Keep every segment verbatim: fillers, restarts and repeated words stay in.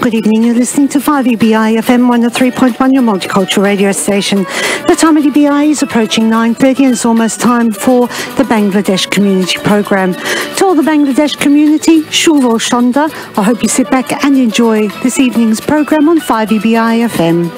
good evening. You're listening to five E B I F M one oh three point one, your multicultural radio station. The time at E B I is approaching nine thirty and it's almost time for the Bangladesh Community Programme. To all the Bangladesh community, Shulvo Shonda, I hope you sit back and enjoy this evening's programme on five E B I F M.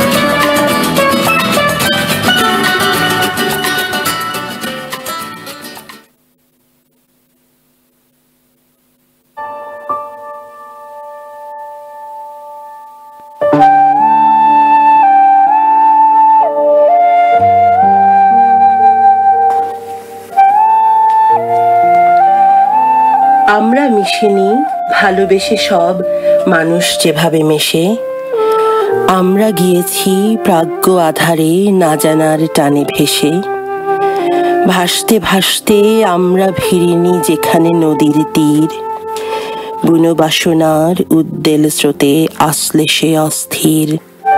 আমরা মিশিনি ভালোবেসে সব মানুষ যেভাবে মেশে, আমরা গিয়েছি প্রাজ্ঞ আধারে না জানার টানে ভেসে, ভাসতে ভাসতে আমরা ভিড়িনি যেখানে নদীর তীর, বুনো বাসনার উদ্বেল স্রোতে আসলে সে অস্থির।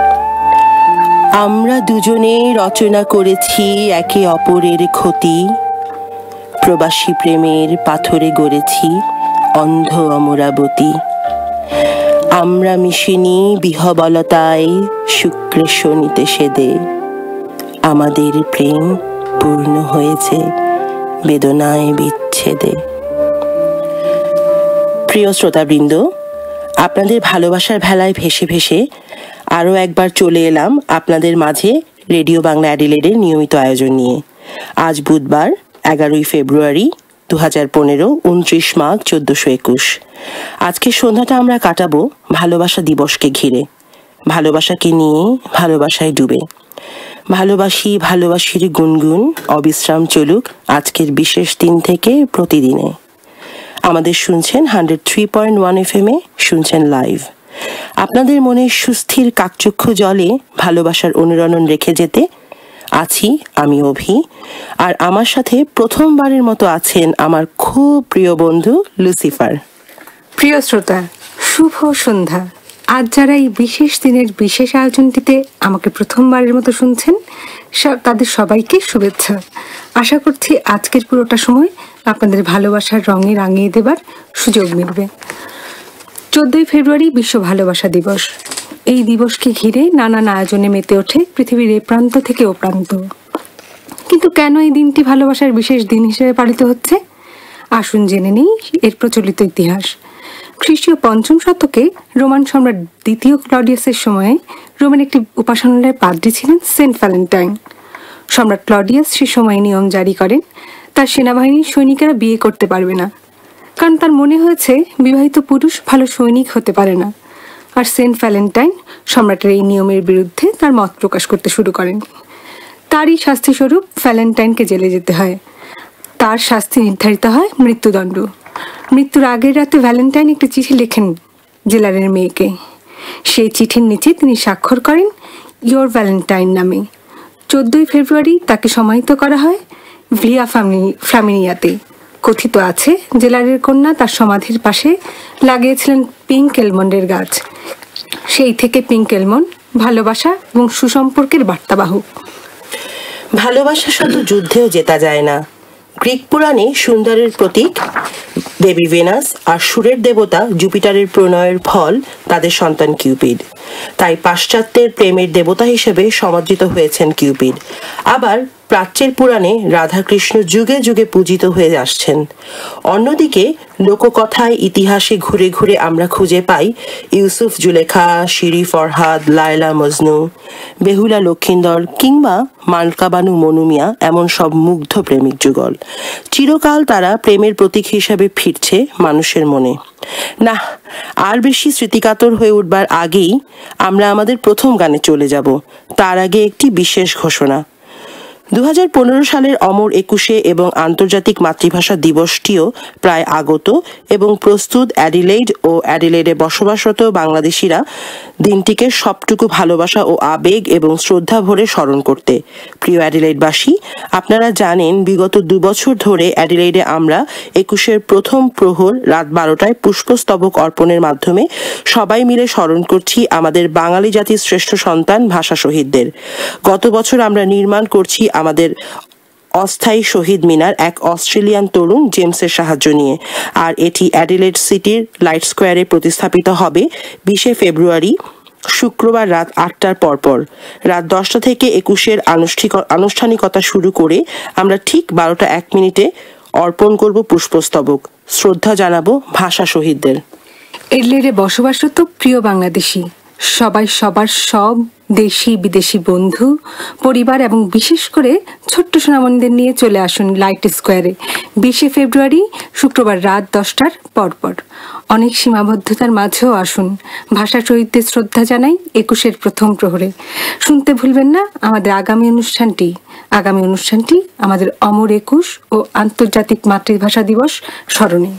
আমরা দুজনে রচনা করেছি একে অপরের ক্ষতি, প্রবাসী প্রেমের পাথরে গড়েছি অন্ধ অমরাবতী। আমরা মিশিনি বিহবলতায় শুক্রে শনিতে সেদে, আমাদের প্রেম পূর্ণ হয়েছে বেদনায় বিচ্ছেদে। প্রিয় শ্রোতাবৃন্দ, আপনাদের ভালোবাসার ভেলায় ভেসে ভেসে আরও একবার চলে এলাম আপনাদের মাঝে রেডিও বাংলা অ্যাডিলেডের নিয়মিত আয়োজন নিয়ে। আজ বুধবার এগারোই ফেব্রুয়ারি দু হাজার পনেরো, উনত্রিশ মাঘ চোদ্দশো একুশ। আজকে সন্ধ্যাটা আমরা কাটাবো ভালোবাসা দিবসকে ঘিরে, ভালোবাসাকে নিয়ে, ভালোবাসায় ডুবে। ভালোবাসি ভালোবাসির গুনগুন অবিশ্রাম চলুক আজকের বিশেষ দিন থেকে প্রতিদিনে। আমাদের শুনছেন hundred three point one F M এ, শুনছেন লাইভ। আপনাদের মনে সুস্থির কাকচক্ষু জলে ভালোবাসার অনুরণন রেখে যেতে আছি আমি অভি, আর আমার সাথে প্রথমবারের মতো আছেন আমার খুব প্রিয় বন্ধু লুসিফার। প্রিয় শ্রোতা, শুভ সন্ধ্যা। আজ যারা এই বিশেষ দিনের বিশেষ আয়োজনটিতে আমাকে প্রথমবারের মতো শুনছেন, তাদের সবাইকে শুভেচ্ছা। আশা করছি আজকের পুরোটা সময় আপনাদের ভালোবাসার রঙে রাঙিয়ে দেবার সুযোগ মিলবে। চোদ্দই ফেব্রুয়ারি বিশ্ব ভালোবাসা দিবস। এই দিবসকে ঘিরে নানান আয়োজনে মেতে ওঠে পৃথিবীর এ প্রান্ত থেকে ও প্রান্ত। কিন্তু কেন এই দিনটি ভালোবাসার বিশেষ দিন হিসেবে পালিত হচ্ছে? আসুন জেনে নেই এর প্রচলিত ইতিহাস। খ্রিস্টীয় পঞ্চম শতকে রোমান সম্রাট দ্বিতীয় ক্লডিয়াসের সময়ে রোমান একটি উপাসনালয়ের পাদ্রী ছিলেন সেন্ট ভ্যালেন্টাইন। সম্রাট ক্লডিয়াস সে সময় নিয়ম জারি করেন তার সেনাবাহিনীর সৈনিকেরা বিয়ে করতে পারবে না, কারণ তার মনে হয়েছে বিবাহিত পুরুষ ভালো সৈনিক হতে পারে না। আর সেন্ট ভ্যালেন্টাইন সম্রাটের এই নিয়মের বিরুদ্ধে তার মত প্রকাশ করতে শুরু করেন। তারই শাস্তিস্বরূপ ভ্যালেন্টাইনকে জেলে যেতে হয়। তার শাস্তি নির্ধারিত হয় মৃত্যুদণ্ড। মৃত্যুর আগের রাতে ভ্যালেন্টাইন একটি চিঠি লেখেন জেলারের মেয়েকে। সেই চিঠির নিচে তিনি স্বাক্ষর করেন ইয়োর ভ্যালেন্টাইন নামে। চোদ্দই ফেব্রুয়ারি তাকে সমাহিত করা হয় ভিয়া ফ্লামিনিয়াতে। কথিত আছে জেলারের কন্যা তার সমাধির পাশে লাগিয়েছিলেন পিঙ্ক এলমন্ডের গাছ। সেই থেকে পিঙ্ক এলমন্ড ভালোবাসা এবং সুসম্পর্কের বার্তাবাহক। ভালোবাসা শুধু যুদ্ধেও জেতা যায় না। গ্রিক পুরাণে সুন্দরের প্রতীক দেবী ভেনাস আর সুরের দেবতা জুপিটারের প্রণয়ের ফল তাদের সন্তান কিউপিড। তাই পাশ্চাত্যের প্রেমের দেবতা হিসেবে সমাদৃত হয়েছেন কিউপিড। আবার প্রাচ্যের পুরাণে রাধাকৃষ্ণ যুগে যুগে পূজিত হয়ে আসছেন। অন্যদিকে লোককথায় ইতিহাসে ঘুরে ঘুরে আমরা খুঁজে পাই ইউসুফ জুলেখা, শিরি ফরহাদ, লায়লা মজনু, বেহুলা লক্ষিন্দর কিংবা মালকাবানু মনুমিয়া, এমন সব মুগ্ধ প্রেমিক যুগল। চিরকাল তারা প্রেমের প্রতীক হিসাবে ফিরছে মানুষের মনে। না, আর বেশি স্মৃতিকাতর হয়ে উঠবার আগেই আমরা আমাদের প্রথম গানে চলে যাব। তার আগে একটি বিশেষ ঘোষণা। দু হাজার পনেরো সালের অমর একুশে এবং আন্তর্জাতিক মাতৃভাষা দিবসটিও প্রায় আগত এবং প্রস্তুত অ্যাডিলেইড ও অ্যাডিলেইডে বসবাসরত বাংলাদেশিরা দিনটিকে সবটুকু ভালোবাসা ও আবেগ এবং শ্রদ্ধা ভরে স্মরণ করতে। প্রিয় অ্যাডিলেইডবাসী, আপনারা জানেন বিগত দুবছর ধরে অ্যাডিলেইডে আমরা একুশের প্রথম প্রহর রাত বারোটায় পুষ্পস্তবক অর্পণের মাধ্যমে সবাই মিলে স্মরণ করছি আমাদের বাঙালি জাতির শ্রেষ্ঠ সন্তান ভাষা শহীদদের। গত বছর আমরা নির্মাণ করছি আমাদের অস্থায়ী শহীদ মিনার এক অস্ট্রেলিয়ান তরুণ জেমসের সাহায্য নিয়ে। আর এটি অ্যাডিলেড সিটির লাইট স্কোয়ারে প্রতিস্থাপিত হবে বিশে ফেব্রুয়ারি শুক্রবার রাত আটটার পরপর। রাত দশটা থেকে একুশের আনুষ্ঠানিকতা শুরু করে আমরা ঠিক বারোটা এক মিনিটে অর্পণ করব পুষ্পস্তবক, শ্রদ্ধা জানাবো ভাষা শহীদদের। এডলেডে বসবাসরত প্রিয় বাংলাদেশি সবাই সবার সব দেশি বিদেশি বন্ধু পরিবার এবং বিশেষ করে ছোট্ট সোনামণিদের নিয়ে চলে আসুন লাইট স্কোয়ারে বিশে ফেব্রুয়ারি শুক্রবার রাত দশটার পরপর। অনেক সীমাবদ্ধতার মাঝেও আসুন, ভাষা শহীদদের শ্রদ্ধা জানাই একুশের প্রথম প্রহরে। শুনতে ভুলবেন না আমাদের আগামী অনুষ্ঠানটি আগামী অনুষ্ঠানটি আমাদের অমর একুশ ও আন্তর্জাতিক মাতৃভাষা দিবস স্মরণে।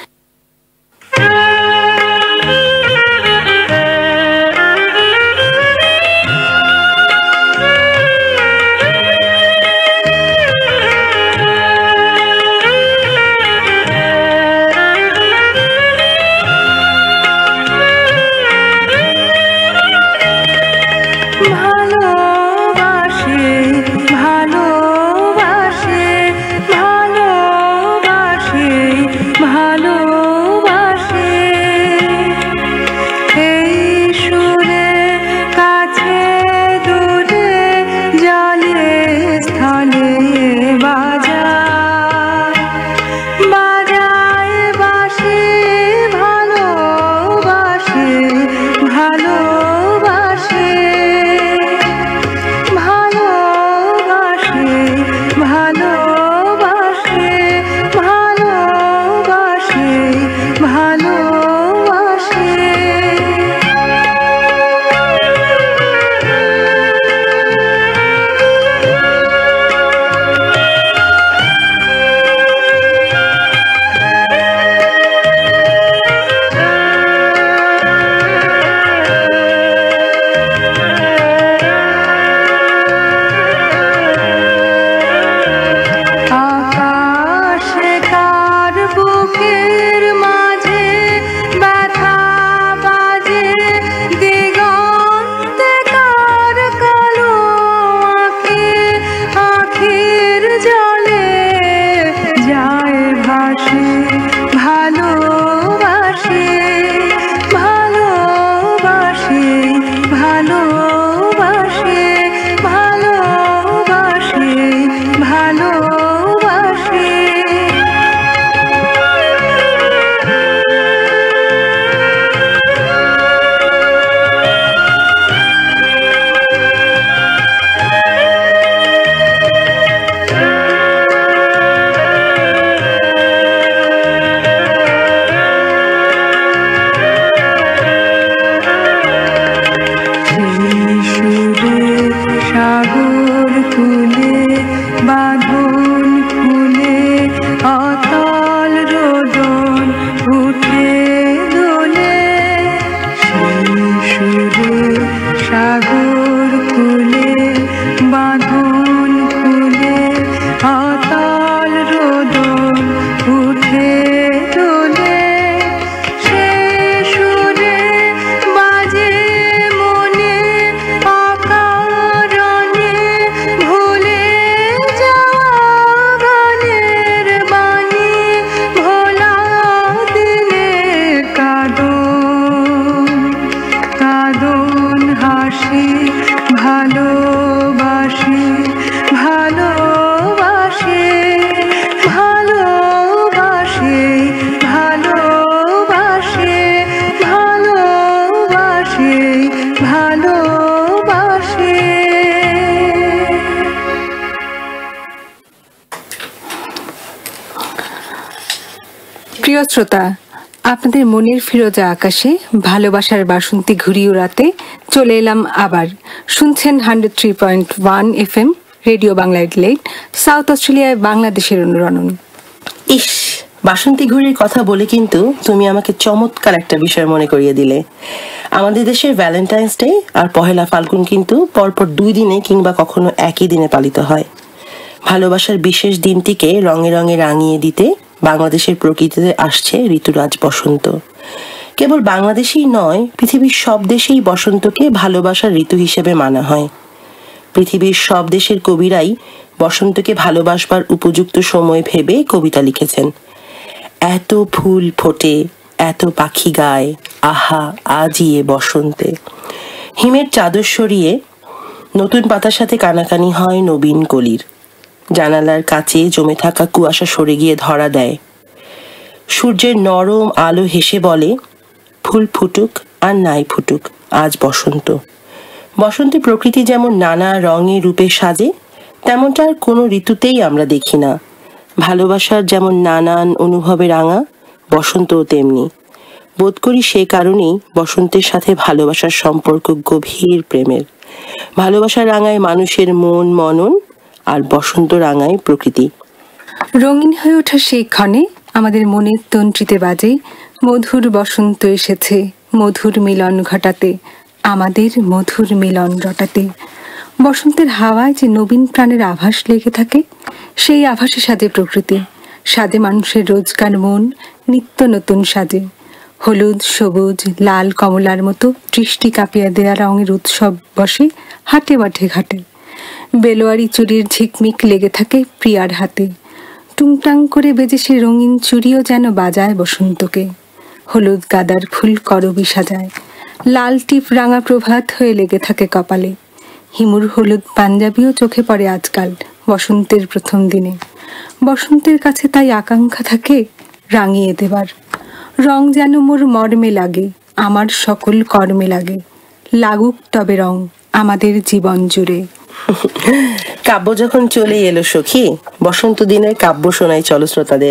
প্রিয় শ্রোতা, আপনাদের মনের ফিরোজা আকাশে ভালোবাসার বাসন্তী ঘুরি উড়াতে চলে এলাম আবার। শুনছেন hundred three point one F M radio Bangla Adelaide, south অস্ট্রেলিয়ায় বাংলাদেশের অনুরণন। ইস, বাসন্তী ঘুড়ির কথা বলে কিন্তু তুমি আমাকে চমৎকার একটা বিষয় মনে করিয়ে দিলে। আমাদের দেশের ভ্যালেন্টাইন্স ডে আর পহেলা ফাল্গুন কিন্তু পরপর দুই দিনে কিংবা কখনো একই দিনে পালিত হয়। ভালোবাসার বিশেষ দিনটিকে রঙে রঙে রাঙিয়ে দিতে বাংলাদেশের প্রকৃতিতে আসছে ঋতুরাজ বসন্ত। কেবল বাংলাদেশেই নয়, পৃথিবীর সব দেশেই বসন্তকে ভালোবাসার ঋতু হিসেবে মানা হয়। পৃথিবীর সব দেশের কবিরাই বসন্তকে ভালোবাসবার উপযুক্ত সময় ভেবে কবিতা লিখেছেন। এত ফুল ফোটে, এত পাখি গায়, আহা আজি এ বসন্তে। হিমের চাদর সরিয়ে নতুন পাতার সাথে কানাকানি হয় নবীন কলির। জানালার কাছে জমে থাকা কুয়াশা সরে গিয়ে ধরা দেয়। সূর্যের নরম আলো হেসে বলে, ফুল ফুটুক আর নাই ফুটুক, আজ বসন্ত। বসন্তে প্রকৃতি যেমন নানা রঙে রূপে সাজে, তেমনটা আর কোনো ঋতুতেই আমরা দেখি না। ভালোবাসার যেমন নানান অনুভবে রাঙা, বসন্তও তেমনি। বোধ করি সে কারণেই বসন্তের সাথে ভালোবাসার সম্পর্ক গভীর প্রেমের। ভালোবাসা রাঙায় মানুষের মন মনন, আর বসন্ত রাঙায় প্রকৃতি। রঙিন হয়ে ওঠা সেই ক্ষণে আমাদের মনের তন্ত্রীতে বাজে, মধুর বসন্ত এসেছে মধুর মিলন ঘটাতে, আমাদের মধুর মিলন রটাতে। বসন্তের হাওয়ায় যে নবীন প্রাণের আভাস লেগে থাকে, সেই আভাসে সাজে প্রকৃতি, সাজে মানুষের রোজকার মন, নিত্য নতুন সাজে। হলুদ, সবুজ, লাল, কমলার মতো দৃষ্টি কাঁপিয়া দেয়া রঙের উৎসব বসে হাটে মাঠে ঘাটে। বেলোয়ারি চুরির ঝিকমিক লেগে থাকে প্রিয়ার হাতে। টুংটাং করে বেজে সে রঙিন চুড়িও যেন বাজায় বসন্তকে। হলুদ গাদার ফুল করবি সাজায়, লাল টিপ রাঙা প্রভাত হয়ে লেগে থাকে কপালে। হিমুর হলুদ পাঞ্জাবিও চোখে পড়ে আজকাল বসন্তের প্রথম দিনে। বসন্তের কাছে তাই আকাঙ্ক্ষা থাকে রাঙিয়ে দেবার। রং যেন মোর মর্মে লাগে, আমার সকল কর্মে লাগে, লাগুক তবে রং আমাদের জীবন জুড়ে। কাব্য যখন চলে এলো সখী, বসন্ত দিনের কাব্য শোনাই চলো শ্রোতাদের।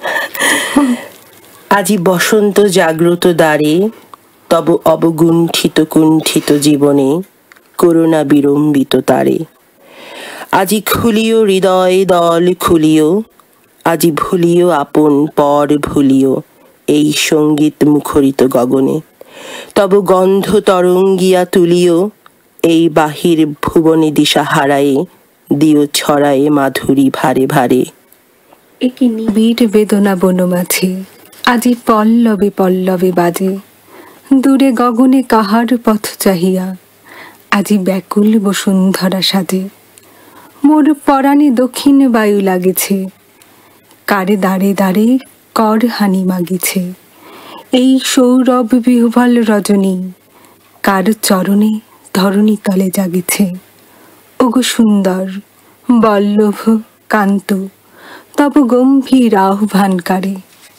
আজি বসন্ত জাগ্রত দ্বারে, তব অবগুণ্ঠিত কুণ্ঠিত জীবনে করুণা বিড়ম্বিত তারে। আজি খুলিও হৃদয় দল খুলিও, আজি ভুলিও আপন পর ভুলিও এই সঙ্গীত মুখরিত গগনে। তব গন্ধ তরঙ্গিয়া তুলিও এই বাহির ভুবনে দিশা হারায়ে, দিও ছড়ায়ে মাধুরী ভারে ভারে। একি নিবিড় বেদনা বনমাঝে, আজি পল্লবে পল্লবে বাজে। দূরে গগনে কাহার পথ চাহিয়া, আজি ব্যাকুল বসুন্ধরা সাজে। মোর পরাণে দক্ষিণ বায়ু লাগেছে, কারে দাঁড়ে দাঁড়ে কর হানি মাগিছে। এই সৌরভ বিহ্বল রজনী, কার চরণে ধরণী তলে জাগিছে। ওগো সুন্দর বল্লভ কান্ত, তব গম্ভীর আহ্বানকারে।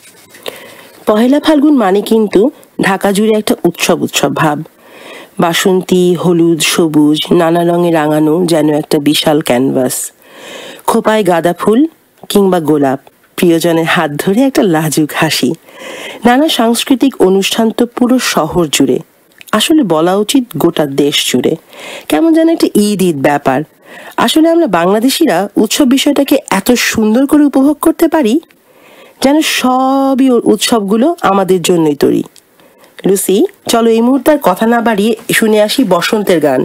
পহেলা ফাল্গুন মানে কিন্তু ঢাকা জুড়ে একটা উৎসব উৎসব ভাব। বাসন্তী, হলুদ, সবুজ, নানা রঙে রাঙানো যেন একটা বিশাল ক্যানভাস। খোপায় গাঁদা ফুল কিংবা গোলাপ, প্রিয়জনের হাত ধরে একটা লাজুক হাসি। নানা সাংস্কৃতিক অনুষ্ঠান তো পুরো শহর জুড়ে, আসলে বলা উচিত গোটা দেশ জুড়ে। কেমন যেন একটা ঈদ ঈদ ব্যাপার। আসলে আমরা বাংলাদেশিরা উৎসব বিষয়টাকে এত সুন্দর করে উপভোগ করতে পারি যেন সবই উৎসবগুলো আমাদের জন্যই তৈরি। লুসি, চলো এই মুহূর্তে আর কথা না বাড়িয়ে শুনে আসি বসন্তের গান।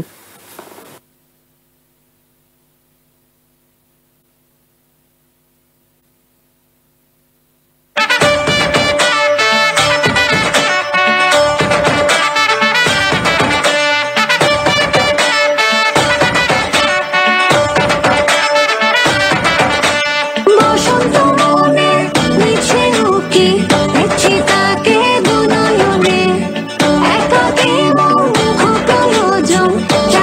চাঁদের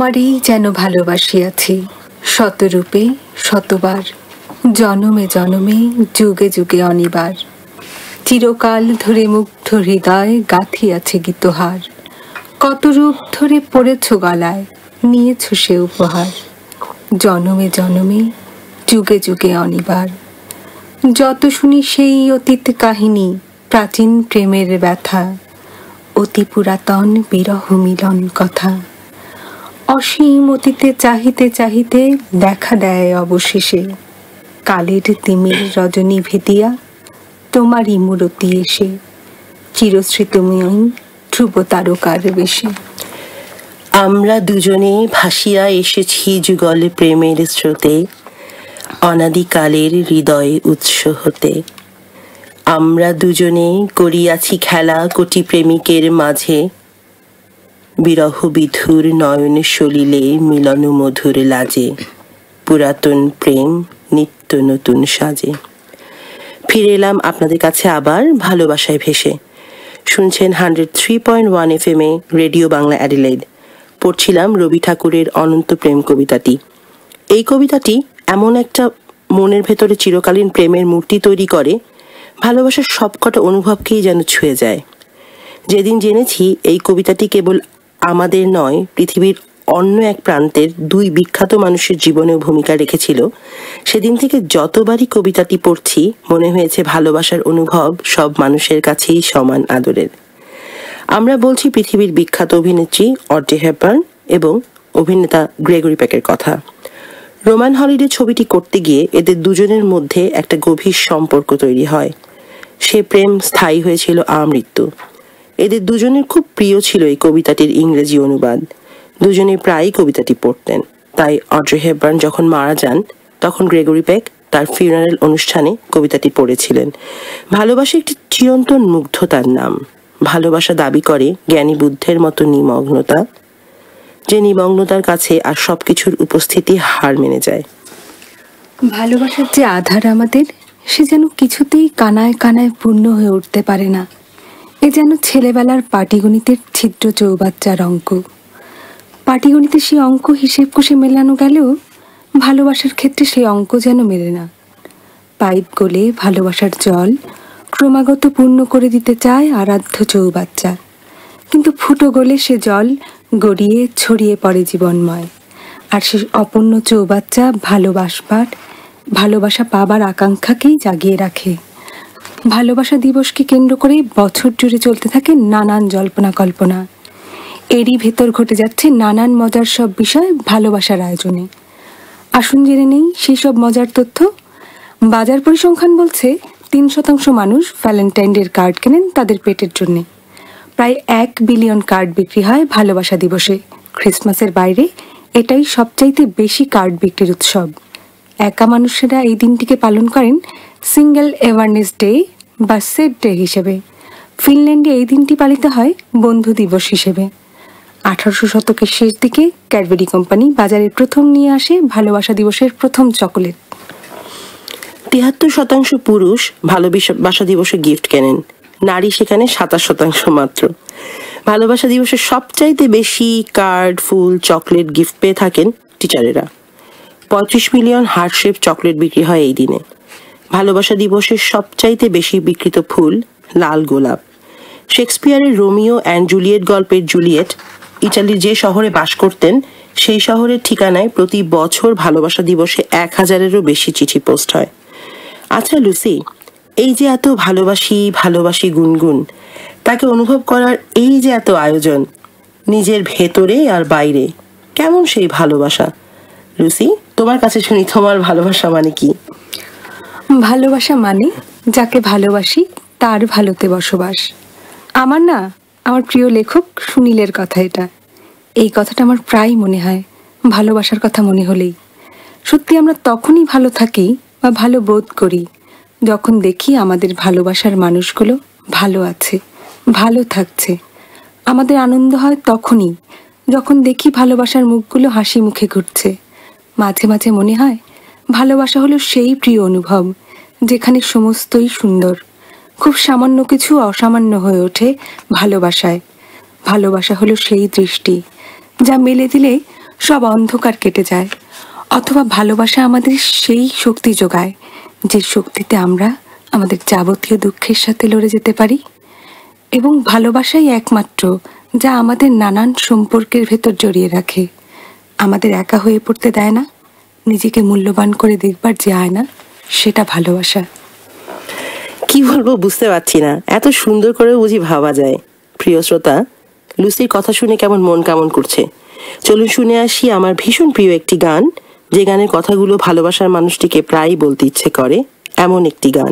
তোমারই যেন ভালোবাসিয়াছি শতরূপে শতবার, জনমে জনমে যুগে যুগে অনিবার। চিরকাল ধরে মুগ্ধ হৃদয় গাঁথিয়াছে গীতহার, কত রূপ ধরে পড়েছ গলায় নিয়েছ সে উপহার। জনমে জনমে যুগে যুগে অনিবার। যত শুনি সেই অতীত কাহিনী, প্রাচীন প্রেমের ব্যথা, অতি পুরাতন বিরহ মিলন কথা। অসীম অতীতে চাহিতে চাহিতে দেখা দেয় অবশেষে, কালের তিমির রজনী ভেদিয়া তোমারই মূরতি এসে, চিরস্মৃতিময়ী ধ্রুব তারকার বেশে। আমরা দুজনে ভাসিয়া এসেছি যুগলে প্রেমের স্রোতে, অনাদিকালের হৃদয়ে উৎস হতে। আমরা দুজনে করিয়াছি খেলা কোটি প্রেমিকের মাঝে, বিরহ বিধুর নয়ন সলিলে মিলন মধুর লাজে, পুরাতন প্রেম নিত্য নতুন সাজে। ফিরে এলাম আপনাদের কাছে আবার ভালোবাসায় ভেসে। শুনছেন hundred three point one F M এ রেডিও বাংলা অ্যাডিলেইড। পড়ছিলাম রবি ঠাকুরের অনন্ত প্রেম কবিতাটি। এই কবিতাটি এমন একটা মনের ভেতরে চিরকালীন প্রেমের মূর্তি তৈরি করে, ভালোবাসার সবকটা অনুভবকেই যেন ছুঁয়ে যায়। যেদিন জেনেছি এই কবিতাটি কেবল আমাদের নয়, পৃথিবীর অন্য এক প্রান্তের দুই বিখ্যাত মানুষের জীবনেও ভূমিকা রেখেছিল, সেদিন থেকে যতবারই কবিতাটি পড়ছি মনে হয়েছে ভালোবাসার অনুভব সব মানুষের কাছেই সমান আদরের। আমরা বলছি পৃথিবীর বিখ্যাত অভিনেত্রী অড্রে হেপবার্ন এবং অভিনেতা গ্রেগরি পেকের কথা। রোমান হলিডে ছবিটি করতে গিয়ে এদের দুজনের মধ্যে একটা গভীর সম্পর্ক তৈরি হয়। সে প্রেম স্থায়ী হয়েছিল আমৃত্যু। এদের দুজনের খুব প্রিয় ছিল এই কবিতাটির ইংরেজি অনুবাদ। দুজনে প্রায়ই কবিতাটি পড়তেন। তাই অড্রে হেপবার্ন যখন মারা যান তখন গ্রেগরি পেক তার ফিউনারেল অনুষ্ঠানে কবিতাটি পড়েছিলেন। ভালোবাসা একটি চিরন্তন মুগ্ধতার নাম। ভালোবাসা দাবি করে জ্ঞানী বুদ্ধের মতো নিমগ্নতা, যে নিমগ্নতার কাছে আর সবকিছুর উপস্থিতি হার মেনে যায়। ভালোবাসার যে আধার আমাদের, সে যেন কিছুতেই কানায় কানায় পূর্ণ হয়ে উঠতে পারে না। এ যেন ছেলেবেলার পাটিগণিতের ছিদ্র চৌবাচ্চার অঙ্ক। পাটিগণিতে সেই অঙ্ক হিসেব কষে মেলানো গেলেও ভালোবাসার ক্ষেত্রে সেই অঙ্ক যেন মেলে না। পাইপ গলে ভালোবাসার জল ক্রমাগত পূর্ণ করে দিতে চায় আরাধ্য চৌবাচ্চা, কিন্তু ফুটো গলে সে জল গড়িয়ে ছড়িয়ে পড়ে জীবনময়। আর সে অপূর্ণ চৌবাচ্চা ভালোবাসবার ভালোবাসা পাবার আকাঙ্ক্ষাকেই জাগিয়ে রাখে। ভালোবাসা দিবসকে কেন্দ্র করে বছর জুড়ে চলতে থাকে নানান জল্পনা কল্পনা। এরই ভেতর ঘটে যাচ্ছে নানান মজার সব বিষয় ভালোবাসার আয়োজনে। আসুন জেনে নেই সেই সব মজার তথ্য। বাজার পরিসংখ্যান বলছে তিন শতাংশ মানুষ ভ্যালেন্টাইন ডের কার্ড কেনেন তাদের পেটের জন্যে। প্রায় এক বিলিয়ন কার্ড বিক্রি হয় ভালোবাসা দিবসে। ক্রিসমাসের বাইরে এটাই সবচাইতে বেশি কার্ড বিক্রির উৎসব। একা মানুষেরা এই দিনটিকে পালন করেন সিঙ্গেল অ্যাওয়ারনেস ডে বা সেট ডে হিসেবে। ফিনল্যান্ডে এই দিনটি পালিত হয় বন্ধু দিবস হিসেবে। আঠারোশো শতকের শেষ দিকে ক্যাডবেরি কোম্পানি বাজারে প্রথম নিয়ে আসে ভালোবাসা দিবসের প্রথম চকোলেট। তিয়াত্তর শতাংশ পুরুষ ভালোবাসা দিবসে গিফট কেনেন, নারী সেখানে সাতাশ শতাংশ মাত্র। ভালোবাসা দিবসে সবচাইতে বেশি কার্ড, ফুল, চকলেট গিফট পেয়ে থাকেন টিচারেরা। পঁয়ত্রিশ মিলিয়ন হার্ট শেপ চকলেট বিক্রি হয় এই দিনে। ভালোবাসা দিবসের সবচাইতে বেশি বিক্রিত ফুল লাল গোলাপ। শেক্সপিয়ারের রোমিও অ্যান্ড জুলিয়েট গল্পের জুলিয়েট ইটালির যে শহরে বাস করতেন সেই শহরের ঠিকানায় প্রতি বছর ভালোবাসা দিবসে এক হাজারেরও বেশি চিঠি পোস্ট হয়। আচ্ছা লুসি, এই যে এত ভালোবাসি ভালোবাসি গুনগুন, তাকে অনুভব করার এই যে এত আয়োজন নিজের ভেতরে আর বাইরে, কেমন সেই ভালোবাসা? লুসি, তোমার কাছে শুনি, তোমার ভালোবাসা মানে কি? ভালোবাসা মানে যাকে ভালোবাসি তার ভালোতে বসবাস। আমার না আমার প্রিয় লেখক সুনীলের কথা এটা। এই কথাটা আমার প্রায় মনে হয় ভালোবাসার কথা মনে হলেই। সত্যি আমরা তখনই ভালো থাকি বা ভালো বোধ করি যখন দেখি আমাদের ভালোবাসার মানুষগুলো ভালো আছে, ভালো থাকছে। আমাদের আনন্দ হয় তখনই যখন দেখি ভালোবাসার মুখগুলো হাসি মুখে ঘুরছে। মাঝে মাঝে মনে হয় ভালোবাসা হলো সেই প্রিয় অনুভব যেখানে সমস্তই সুন্দর। খুব সামান্য কিছু অসামান্য হয়ে ওঠে ভালোবাসায়। ভালোবাসা হলো সেই দৃষ্টি যা মেলে দিলে সব অন্ধকার কেটে যায়, অথবা ভালোবাসা আমাদের সেই শক্তি যোগায় যে শক্তিতে আমরা আমাদের যাবতীয় দুঃখের সাথে লড়ে যেতে পারি। এবং ভালোবাসাই একমাত্র যা আমাদের নানান সম্পর্কের ভেতর জড়িয়ে রাখে, আমাদের একা হয়ে পড়তে দেয় না, নিজেকে মূল্যবান করে দেখবার যে আয়না, সেটা ভালোবাসা। কি বলবো বুঝতে পারছি না, এত সুন্দর করে বুঝি ভাবা যায়। প্রিয় শ্রোতা, লুসির কথা শুনে কেমন মন কেমন করছে। চলুন শুনে আসি আমার ভীষণ প্রিয় একটি গান, যে গানের কথাগুলো ভালোবাসার মানুষটিকে প্রায়ই বলতে ইচ্ছে করে, এমন একটি গান।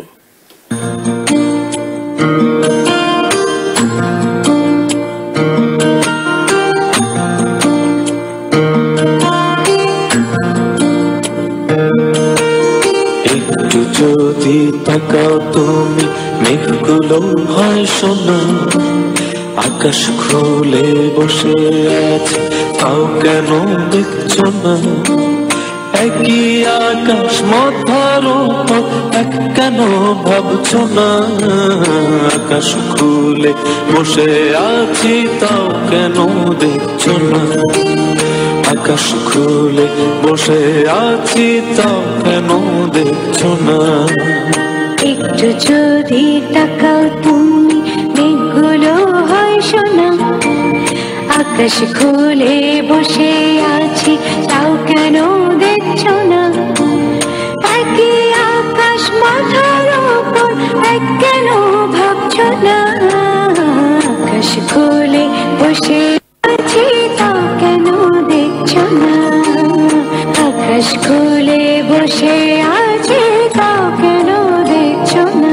একটু যদি তাকাও তুমি, মেঘগুলো হয় সোনা, আকাশ খুলে বসে আছে, তাও কেন দেখছো না? একই আকাশ মাথার উপর, এক কেন ভাবছো না? আকাশ খুলে বসে আছি, তাও কেন দেখছো না? আকাশ খুলে বসে আছি, তাও কেন দেখছো না? একটু যদি তাকাও তুমি, মেঘগুলো হয় সোনা, আকাশ খুলে বসে আছি, তাও কেন দেখছো না? একই আকাশ মাথার উপর, এক কেন ভাবছো না? আকাশ খুলে বসে আছি, তাও কেন দেখছো না? আকাশ খুলে বসে আছি, তাও কেন দেখছো না?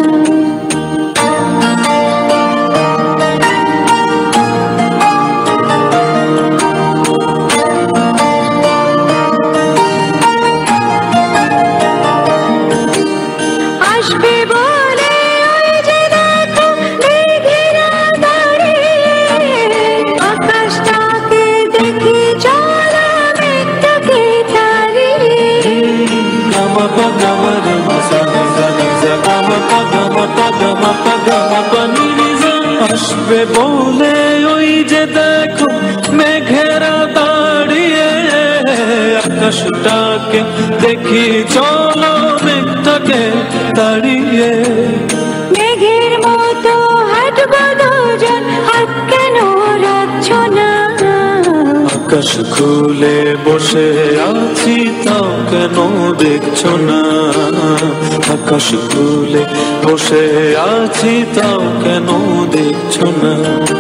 আসবে বলে ওই যে দেখো মেঘেরা দাঁড়িয়ে, আকাশটাকে দেখি চলা মেঘটাকে তাড়িয়ে। গামা পা গামা রে মা সা নি সা নি সা, গামা পা গামা পা গামা পা গামা পা নি নি সা। আসবে বলে ওই যে দেখো মেঘেরা দাঁড়িয়ে, আকাশটাকে দেখি চলো মেঘটাকে তাড়িয়ে। মেঘের মতো হাঁটবো দুজন, হাত কেন রাখছো না? আকাশ খুলে বসে আছি, তাও কেন দেখছো না? আকাশ খুলে বসে আছি, তাও কেন দেখছো না?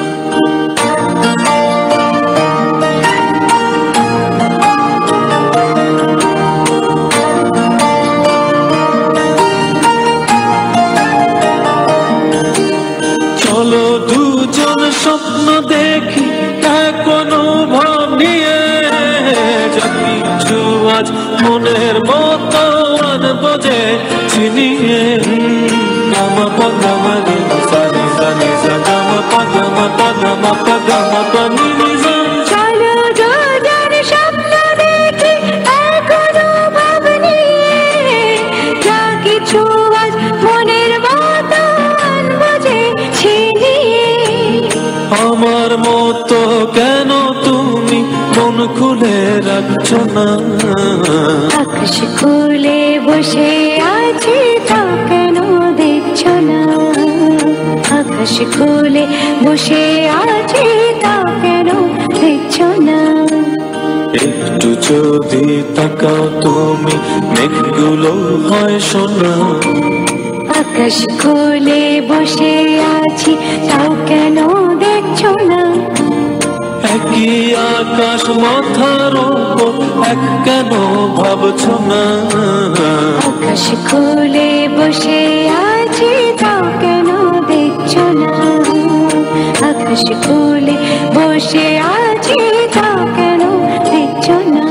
চলো দুজন স্বপ্ন দেখি এখনো ভাব নিয়ে, যা কিছু আজ মনের মতো আনবো যে চিনিয়ে। গামা পা গামা রে সা নি সা নি সা, গামা পা গামা পা গামা পা গামা পা নি নি সা। চলো দুজন স্বপ্ন দেখি এখনো ভাব নিয়ে, যা কিছু আজ মনের মতো আনবো যে ছিনিয়ে। আমার মতো কেন তুমি মন খুলে রাখছো না? আকাশ খুলে বসে আছি, তাও কেন দেখছো না? আকাশ খুলে বসে আছি, তাও কেন দেখছো না? একটু যদি তাকাও তুমি, মেঘগুলো হয় সোনা, আকাশ খুলে বসে আছি, তাও কেন দেখছো না? একই আকাশ মাথার উপর, এক কেন ভাবছো না? আকাশ খুলে বসে আছি, তাও কেন দেখছো না? আকাশ খুলে বসে আছি, তাও কেন দেখছো না?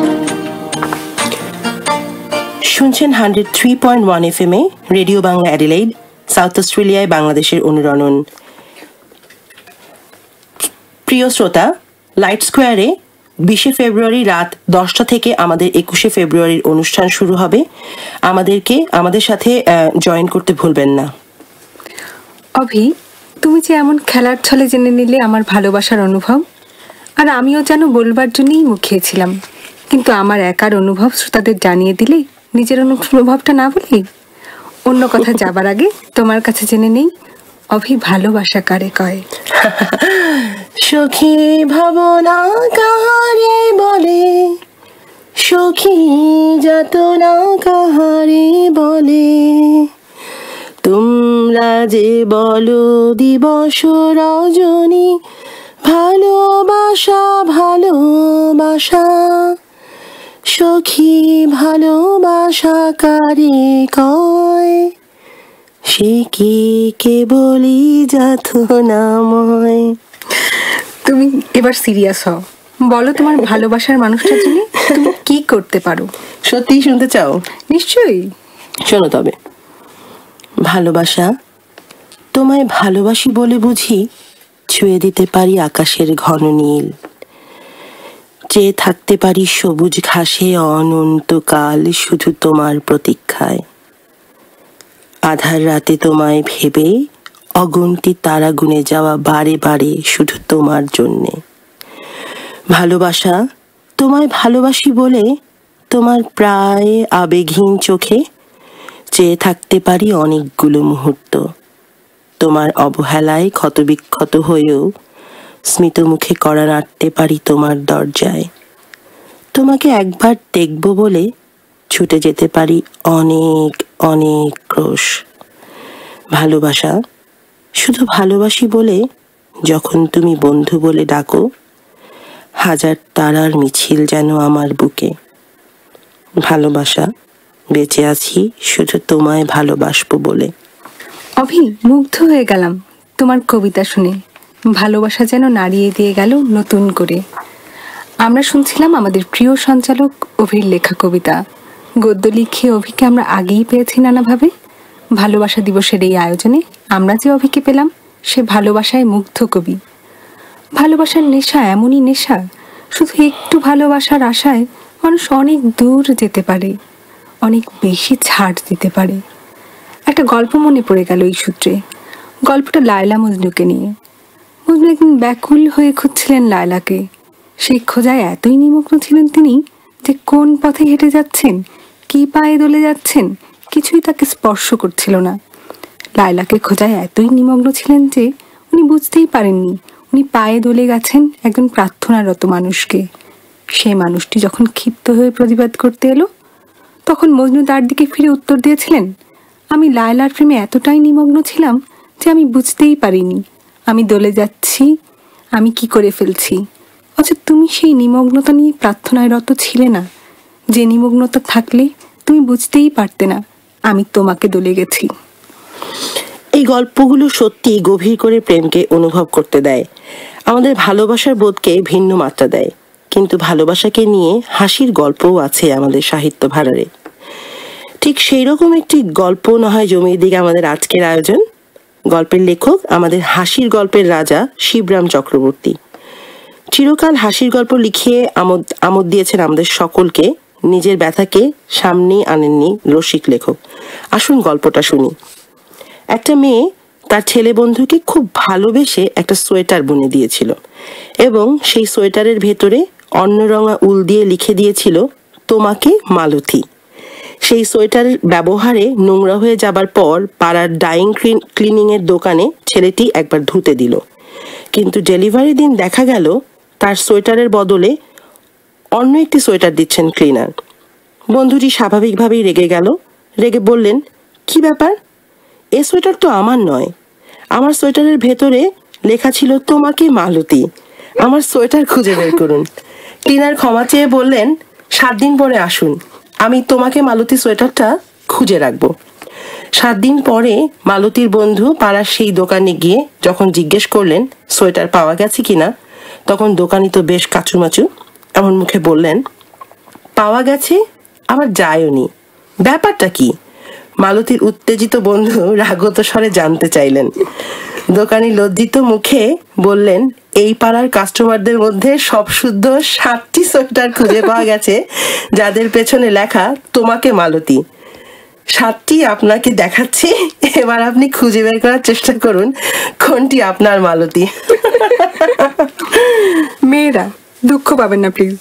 শুনছেন hundred three point one F M এ রেডিও বাংলা অ্যাডিলেইড, সাউথ অস্ট্রেলিয়ায় বাংলাদেশের অনুরণন। প্রিয় শ্রোতা, লাইট স্কোয়ারে বিশে ফেব্রুয়ারি রাত দশটা থেকে আমাদের একুশে ফেব্রুয়ারির অনুষ্ঠান শুরু হবে। আমাদেরকে আমাদের সাথে জয়েন করতে ভুলবেন না। অভি, তুমি যে এমন খেলার ছলে জেনে নিলে আমার ভালোবাসার অনুভব, আর আমিও যেন বলবার জন্যই মুখিয়েছিলাম। কিন্তু আমার একার অনুভব শ্রোতাদের জানিয়ে দিলে নিজের অনুভবটা না বলি। অন্য কথা যাবার আগে তোমার কাছে জেনে নেই, অভি ভালোবাসা কারে কয়? সখী ভাবনা কাহারে বলে, সখী যাতনা কাহারে বলে, তোমরা যে বলো দিবস রজনী, ভালোবাসা ভালোবাসা, সখী ভালোবাসা কারে কয়? সে কি কেবলই যাতনাময়। তুমি এবার সিরিয়াস হও, বলো তোমার ভালোবাসার মানুষটার জন্য তুমি কি করতে পারো? সত্যি শুনতে চাও? নিশ্চয়ই, শোনো তবে। ভালোবাসা, তোমায় ভালোবাসি বলে বুঝি ছুঁয়ে দিতে পারি আকাশের ঘন নীল, চেয়ে থাকতে পারি সবুজ ঘাসে অনন্তকাল শুধু তোমার প্রতীক্ষায়। আধার রাতে তোমায় ভেবে অগুন্তি তারা গুনে যাওয়া বারে বারে শুধু তোমার জন্যে। ভালোবাসা, তোমায় ভালোবাসি বলে তোমার প্রায় আবেগহীন চোখে চেয়ে থাকতে পারি অনেকগুলো মুহূর্ত। তোমার অবহেলায় ক্ষতবিক্ষত হয়েও স্মিত মুখে কড়া নাড়তে পারি তোমার দরজায়। তোমাকে একবার দেখব বলে ছুটে যেতে পারি অনেক অনেক ক্রোশ। ভালোবাসা, শুধু ভালোবাসি বলে যখন তুমি বন্ধু বলে ডাকো, হাজার তারার মিছিল যেন আমার বুকে। ভালোবাসা, বেঁচে আছি শুধু তোমায় ভালোবাসবো বলে। অভি, মুগ্ধ হয়ে গেলাম তোমার কবিতা শুনে। ভালোবাসা যেন নাড়িয়ে দিয়ে গেল নতুন করে। আমরা শুনছিলাম আমাদের প্রিয় সঞ্চালক অভির লেখা কবিতা। গদ্য লিখে অভিকে আমরা আগেই পেয়েছি নানাভাবে। ভালোবাসা দিবসের এই আয়োজনে আমরা যে অভিকে পেলাম, সে ভালোবাসায় মুগ্ধ কবি। ভালোবাসার নেশা এমনই নেশা, শুধু একটু ভালোবাসার আশায় মানুষ অনেক দূর যেতে পারে, অনেক বেশি ছাড় দিতে পারে। একটা গল্প মনে পড়ে গেল এই সূত্রে। গল্পটা লায়লা মজনুকে নিয়ে। মজনু একদিন ব্যাকুল হয়ে খুঁজছিলেন লায়লাকে। সেই খোঁজায় এতই নিমগ্ন ছিলেন তিনি যে কোন পথে হেঁটে যাচ্ছেন, কি পায়ে দলে যাচ্ছেন, কিছুই তাকে স্পর্শ করছিল না। লায়লাকে খোঁজায় এতই নিমগ্ন ছিলেন যে উনি বুঝতেই পারেননি উনি পায়ে দলে গেছেন একজন প্রার্থনারত মানুষকে। সে মানুষটি যখন ক্ষিপ্ত হয়ে প্রতিবাদ করতে এলো, তখন মজনু তার দিকে ফিরে উত্তর দিয়েছিলেন, আমি লায়লার প্রেমে এতটাই নিমগ্ন ছিলাম যে আমি বুঝতেই পারিনি আমি দলে যাচ্ছি, আমি কি করে ফেলছি। অথচ তুমি সেই নিমগ্নতা নিয়ে প্রার্থনায় রত ছিলে না, যে নিমগ্নতা থাকলে তুমি বুঝতেই পারতে না আমি তোমাকে দলে গেছি। এই গল্পগুলো সত্যি গভীর করে প্রেমকে অনুভব করতে দেয়, আমাদের ভালোবাসার বোধকে ভিন্ন মাত্রা দেয়। কিন্তু ভালোবাসাকে নিয়ে হাসির গল্পও আছে আমাদের সাহিত্য ভাণ্ডারে। ঠিক সেই রকম একটি গল্প না হয় জমিয়ে দিকে আমাদের আজকের আয়োজন। গল্পের লেখক আমাদের হাসির গল্পের রাজা শিবরাম চক্রবর্তী। চিরকাল হাসির গল্প লিখিয়ে আমোদ আমোদ দিয়েছেন আমাদের সকলকে, নিজের ব্যথাকে সামনে আনেননি রসিক লেখক। আসুন গল্পটা শুনি। একটা মেয়ে তার ছেলে বন্ধুকে খুব ভালোবেসে একটা সোয়েটার বুনে দিয়েছিল এবং সেই সোয়েটারের ভেতরে অন্যরঙা উল দিয়ে লিখে দিয়েছিল, তোমাকে মালতী। সেই সোয়েটার ব্যবহারে নোংরা হয়ে যাবার পর পাড়ার ডাইং ক্লিনিং এর দোকানে ছেলেটি একবার ধুতে দিল, কিন্তু ডেলিভারি দিন দেখা গেল তার সোয়েটারের বদলে অন্য একটি সোয়েটার দিচ্ছেন ক্লিনার। বন্ধুটি স্বাভাবিকভাবেই রেগে গেল। রেগে বললেন, কি ব্যাপার, এ সোয়েটার তো আমার নয়, আমার সোয়েটারের ভেতরে লেখা ছিল তোমাকে মালতী, আমার সোয়েটার খুঁজে বের করুন। ক্লিনার ক্ষমা চেয়ে বললেন, সাত দিন পরে আসুন, আমি তোমাকে মালতী সোয়েটারটা খুঁজে রাখবো। সাত দিন পরে মালতীর বন্ধু পাড়ার সেই দোকানে গিয়ে যখন জিজ্ঞেস করলেন সোয়েটার পাওয়া গেছে কিনা, তখন দোকানি তো বেশ কাচুমাচু এমন মুখে বললেন, পাওয়া গেছে, আবার যায়নি, ব্যাপারটা কি? মালতীর উত্তেজিত বন্ধু রাগত স্বরে জানতে চাইলেন। দোকানি লজ্জিত মুখে বললেন, এই পাড়ার কাস্টমারদের মধ্যে সব শুদ্ধ সাতটি সোয়েটার খুঁজে পাওয়া গেছে যাদের পেছনে লেখা তোমাকে মালতী। সাতটি আপনাকে দেখাচ্ছি, এবার আপনি খুঁজে বের করার চেষ্টা করুন কোনটি আপনার মালতী। মেয়েরা দুঃখ পাবেন না প্লিজ,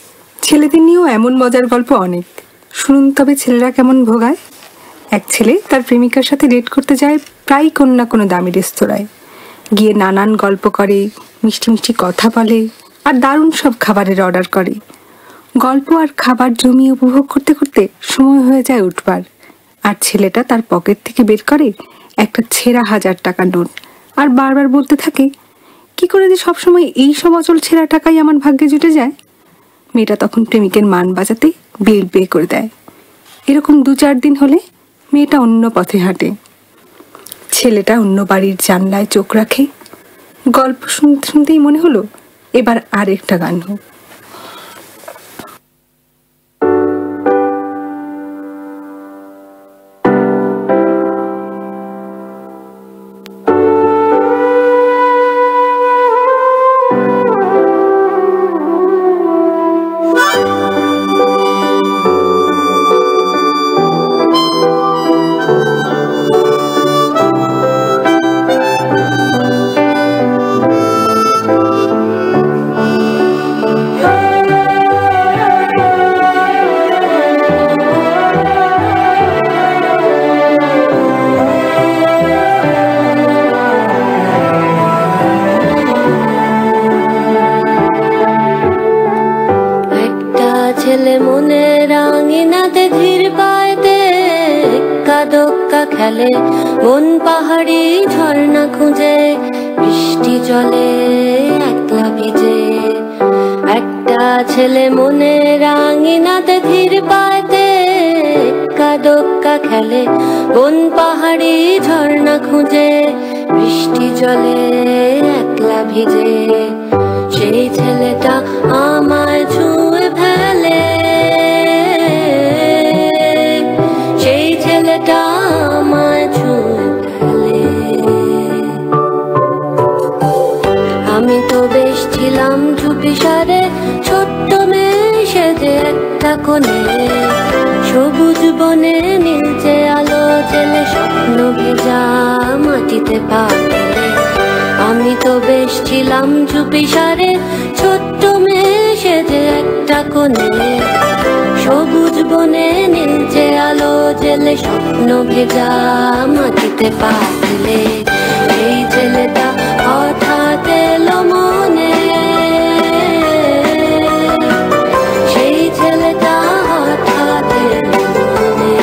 ছেলেদের নিয়েও এমন মজার গল্প অনেক। শুনুন তবে ছেলেরা কেমন ভোগায়। এক ছেলে তার প্রেমিকার সাথে ডেট করতে যায় প্রায় কোনো না কোনো দামি রেস্তোরাঁয়। গিয়ে নানান গল্প করে, মিষ্টি মিষ্টি কথা বলে, আর দারুণ সব খাবারের অর্ডার করে। গল্প আর খাবার জমিয়ে উপভোগ করতে করতে সময় হয়ে যায় উঠবার। আর ছেলেটা তার পকেট থেকে বের করে একটা ছেঁড়া হাজার টাকার নোট, আর বারবার বলতে থাকে, কি করে যে সবসময় এই সব অচল ছেঁড়া টাকাই আমার ভাগ্যে জুটে যায়। মেয়েটা তখন প্রেমিকের মান বাঁচাতে বিল পে করে দেয়। এরকম দু চার দিন হলে মেয়েটা অন্য পথে হাঁটে। ছেলেটা অন্য বাড়ির জানলায় চোখ রাখে। গল্প শুনতে শুনতেই মনে হলো এবার আর একটা গান হোক। ছেলে মনে রাঙিনাতে ধীর পায়তে কাদক্কা খেলে, মন পাহাড়ি ঝর্ণা খুঁজে, বৃষ্টি জলে একলা ভিজে। একটা ছেলে মনে রাঙিনাতে ধীর পায়তে কাদক্কা খেলে, মন পাহাড়ি ঝর্ণা খুঁজে, বৃষ্টি জলে একলা ভিজে। সেই ছেলেটা আমায় ছুঁয়ে ফেলে, সেই ছেলেটা আমায় ছুঁয়ে ফেলে। আমি তো বেশ ছিলাম চুপিসারে, ছোট্ট মেয়ে সেজে একটা কোণে, সবুজ বনে নীলচে আলো জেলে স্বপ্ন ভেজা মাটিতে পা ফেলে। আমি তো বেশ ছিলাম চুপিসারে, ছোট্ট মেয়ে সেজে একটা কোণে, সবুজ বনে নীলচে আলো জেলে স্বপ্ন ভেজা মাটিতে পা ফেলে। এই ছেলেটা হঠাৎ এলো মনে, সেই ছেলেটা হঠাৎ এলো মনে।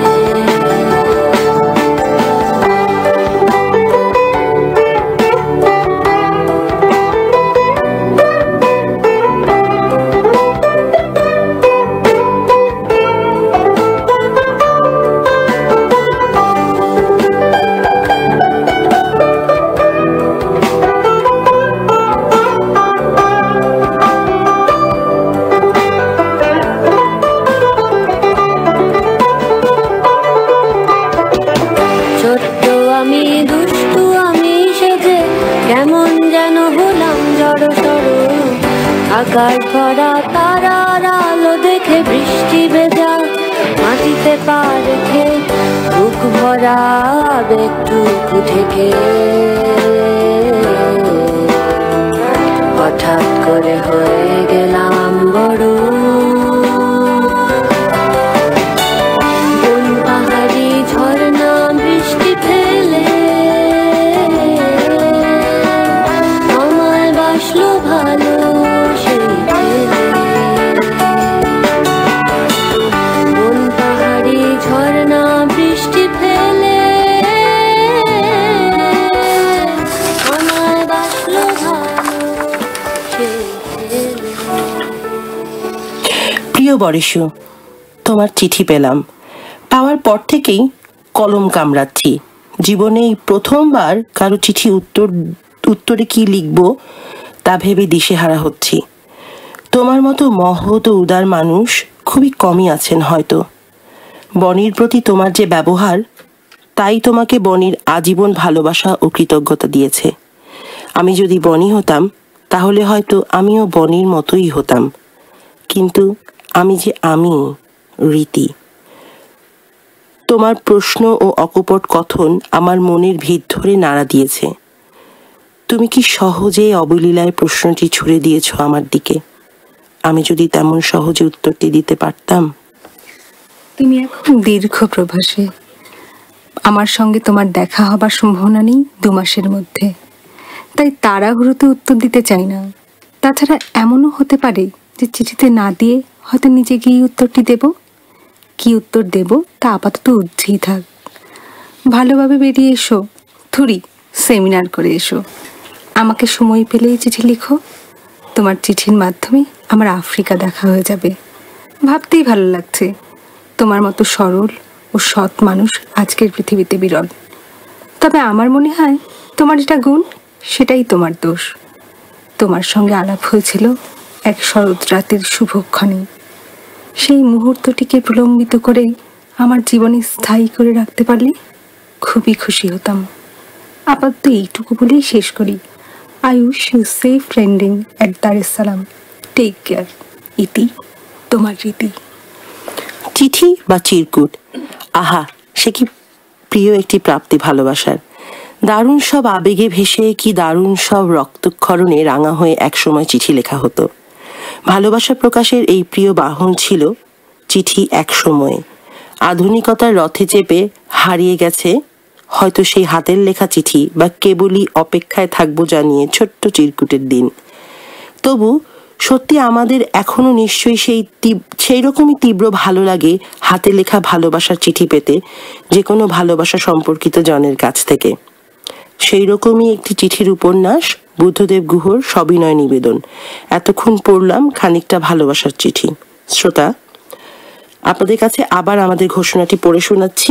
আকাশ ভরা তারার আলো দেখে বৃষ্টি ভেজা মাটিতে পা রেখে, বুক ভরা আবেগটুকু থেকে হঠাৎ করে হয়ে গেলাম বড়। বন পাহাড়ি ঝর্ণা বৃষ্টি ফেলে আমায় বাসলো ভালো। প্রিয় বরেশু, তোমার চিঠি পেলাম। পাওয়ার পর থেকেই কলম কামড়াচ্ছি। জীবনে এই প্রথমবার কারো চিঠি উত্তর উত্তরে কি লিখব তা ভেবে দিশেহারা হচ্ছি। তোমার মতো মহৎ ও উদার মানুষ খুবই কমই আছেন হয়তো। বনির প্রতি তোমার যে ব্যবহার, তাই তোমাকে বনির আজীবন ভালোবাসা ও কৃতজ্ঞতা দিয়েছে। আমি যদি বনি হতাম তাহলে হয়তো আমিও বনির মতোই হতাম। কিন্তু আমি যে আমি রীতি। তোমার প্রশ্ন ও অকপট কথন আমার মনের ভিত ধরে নাড়া দিয়েছে। তুমি কি সহজে অবলীলায় প্রশ্নটি ছুড়ে দিয়েছ আমার দিকে? আমি যদি তেমন সহজে উত্তরটি দিতে পারতাম। তুমি এখন দীর্ঘ প্রবাসে, আমার সঙ্গে তোমার দেখা হবার সম্ভাবনা নেই দু মাসের মধ্যে, তাই তাড়াহুড়োতে উত্তর দিতে চাই না। তাছাড়া এমনও হতে পারে যে চিঠিতে না দিয়ে হয়তো নিজে গিয়ে উত্তরটি দেব। কি উত্তর দেব তা আপাতত উজ্জেই থাক। ভালোভাবে বেরিয়ে এসো, থুরি সেমিনার করে এসো। আমাকে সময় পেলেই চিঠি লিখো। তোমার চিঠির মাধ্যমে আমার আফ্রিকা দেখা হয়ে যাবে। ভাবতেই ভালো লাগছে, তোমার মতো সরল ও সৎ মানুষ আজকের পৃথিবীতে বিরল। তবে আমার মনে হয় তোমার যেটা গুণ সেটাই তোমার দোষ। তোমার সঙ্গে আলাপ হয়েছিল এক শরৎ রাতের শুভক্ষণে। সেই মুহূর্তটিকে প্রলম্বিত করে আমার জীবনে স্থায়ী করে রাখতে পারলে খুবই খুশি হতাম। আপাতত এইটুকু বলেই শেষ করি। I wish you safe landing at Dar es Salaam. Take care. ইতি, তোমার রীতি। চিঠি বা চিরকুট, আহা সে কি প্রিয় একটি প্রাপ্তি ভালোবাসার। দারুণ সব আবেগে ভেসে, কি দারুণ সব রক্তক্ষরণে রাঙা হয়ে একসময় চিঠি লেখা হতো। ভালোবাসা প্রকাশের এই প্রিয় বাহন ছিল চিঠি। এক সময়ে আধুনিকতার রথে চেপে হারিয়ে গেছে হয়তো সেই হাতের লেখা চিঠি, বা কেবলই অপেক্ষায় থাকবো জানিয়ে ছোট্ট চিরকুটের দিন। তবু সত্যি আমাদের এখনো নিশ্চয়ই সেই সেই রকমই তীব্র ভালো লাগে হাতে লেখা ভালোবাসার চিঠি পেতে, যে কোনো ভালোবাসা সম্পর্কিত জনের কাছ থেকে। সেই রকমই একটি চিঠির উপন্যাস বুদ্ধদেব গুহর সবিনয় নিবেদন। এতক্ষণ পড়লাম খানিকটা ভালোবাসার চিঠি। শ্রোতা, আপনাদের কাছে আবার আমাদের ঘোষণাটি পড়ে শোনাচ্ছি।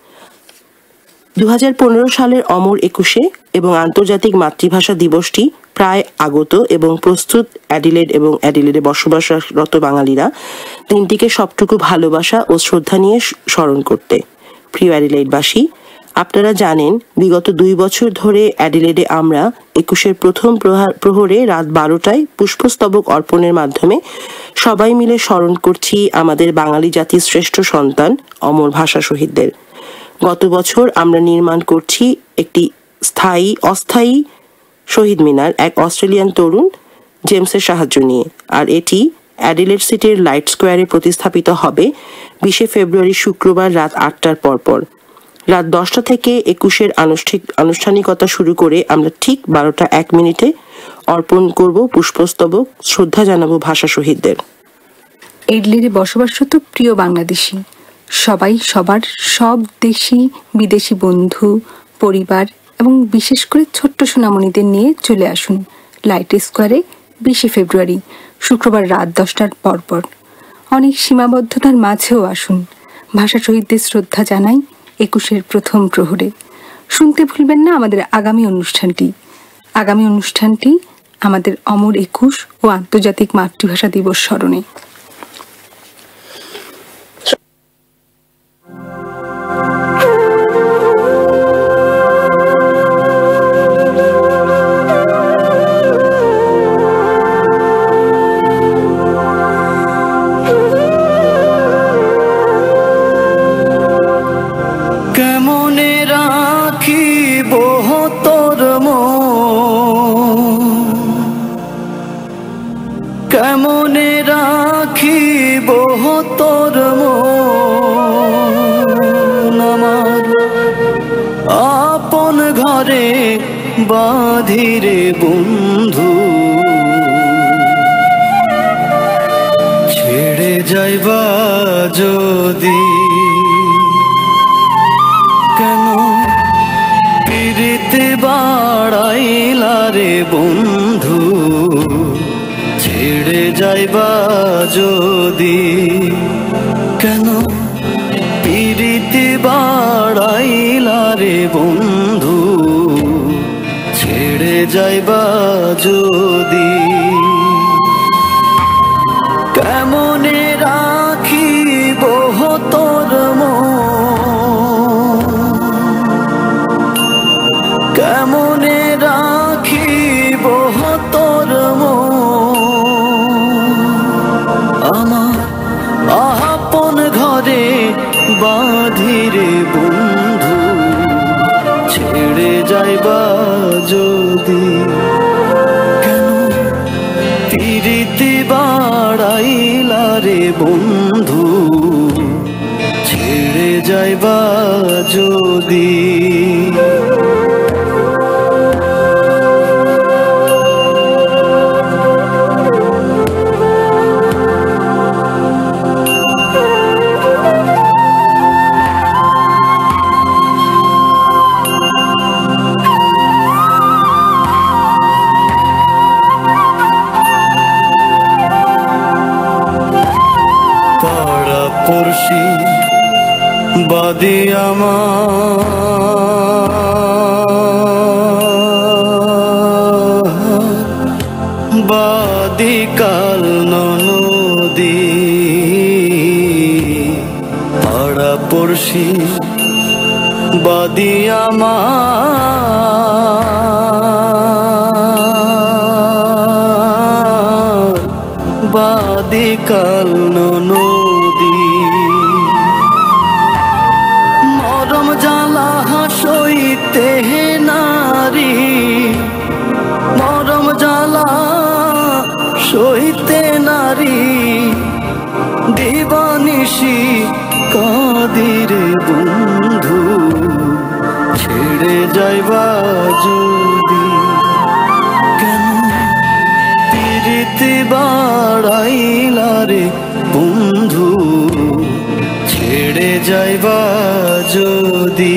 দু হাজার পনেরো সালের অমর একুশে এবং আন্তর্জাতিক মাতৃভাষা দিবসটি প্রায় আগত এবং প্রস্তুত অ্যাডিলেড এবং অ্যাডিলেডে বসবাসরত বাঙালিরা দিনটিকে সবটুকু ভালোবাসা ও শ্রদ্ধা নিয়ে স্মরণ করতে। প্রিয় অ্যাডিলেডবাসী, আপনারা জানেন বিগত দুই বছর ধরে অ্যাডিলেডে আমরা একুশের প্রথম প্রহরে রাত বারোটায় পুষ্পস্তবক অর্পণের মাধ্যমে সবাই মিলে স্মরণ করছি আমাদের বাঙালি জাতির শ্রেষ্ঠ সন্তান অমর ভাষা শহীদদের। গত বছর আমরা নির্মাণ করছি একটি স্থায়ী অস্থায়ী শহীদ মিনার এক অস্ট্রেলিয়ান তরুণ জেমসের সাহায্য নিয়ে, আর এটি অ্যাডিলেড সিটির লাইট স্কোয়ারে প্রতিস্থাপিত হবে বিশে ফেব্রুয়ারি শুক্রবার রাত আটটার পরপর। রাত দশটা থেকে একুশের আনুষ্ঠানিক আনুষ্ঠানিকতা শুরু করে আমরা ঠিক বারোটা এক মিনিটে অর্পণ করব পুষ্পস্তবক, শ্রদ্ধা জানাবো ভাষা শহীদদের। এডলিরে বসবাসরত প্রিয় বাংলাদেশি সবাই সবার সব দেশি বিদেশি বন্ধু পরিবার এবং বিশেষ করে ছোট্ট সোনামণিদের নিয়ে চলে আসুন লাইট স্কোয়ারে বিশে ফেব্রুয়ারি শুক্রবার রাত দশটার পরপর। অনেক সীমাবদ্ধতার মাঝেও আসুন, ভাষা শহীদদের শ্রদ্ধা জানাই একুশের প্রথম প্রহরে। শুনতে ভুলবেন না আমাদের আগামী অনুষ্ঠানটি। আগামী অনুষ্ঠানটি আমাদের অমর একুশ ও আন্তর্জাতিক মাতৃভাষা দিবস স্মরণে। কেমনে রাখিব তোর মন আমার আপন ঘরে বাঁধিরে বন্ধু, ছেড়ে যাইবা যদি কেন পিরিতে বাড়াইলা রে বন্ধু, ছেড়ে যাইবা যদি কেন পিরিতি বাড়াইলা রে বন্ধু, ছেড়ে যাইবা যদি কেমনে রাখিব তোর মন, কেমনে রাখিব তোর মন আমার আপন ঘরে বাঁধিরে বন্ধু, ছেড়ে যাইবা যদি কেন পিরিতি বাড়া রে বন্ধু ছেড়ে যাইবা যদি পড়শি বাদী আমার বাদী কাল নদী পাড়া পড়শি বাদী আমার বাদী কাল নদী মরম জ্বালা সইতে নারী মরম জ্বালা সইতে নারী দিবানিশি কাদিরে বন্ধু ছেড়ে যাইবা যদি কেন পিরিতি বাড়াইলা রে বন্ধু ছেড়ে যাইবা যদি